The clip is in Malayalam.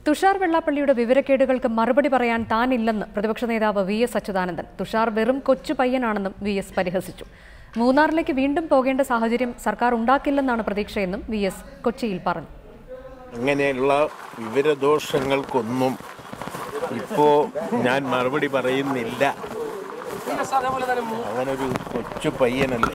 തുഷാർ വെള്ളാപ്പള്ളിയുടെ വിവരക്കേടുകൾക്ക് മറുപടി പറയാൻ താനില്ലെന്ന് പ്രതിപക്ഷ നേതാവ് വി.എസ്. അച്യുതാനന്ദൻ. തുഷാർ വെറും കൊച്ചു പയ്യനാണെന്നും വി.എസ്. പരിഹസിച്ചു. മൂന്നാറിലേക്ക് വീണ്ടും പോകേണ്ട സാഹചര്യം സർക്കാർ ഉണ്ടാക്കില്ലെന്നാണ് പ്രതീക്ഷയെന്നും വി.എസ്. കൊച്ചിയിൽ പറഞ്ഞു. ഇങ്ങനെയുള്ള വിവരദോഷങ്ങൾക്കൊന്നും ഇപ്പോൾ ഞാൻ മറുപടി പറയുന്നില്ല. അവനൊരു കൊച്ചു പയ്യനല്ലേ.